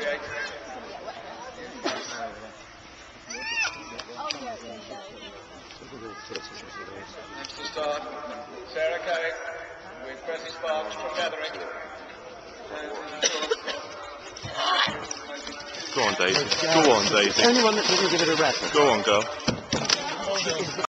Next to start, Sarah Carrick with Presley Sparks from Gathering. Go on, Daisy. Go on, Daisy. The only one that didn't give it a rest. Go on, girl.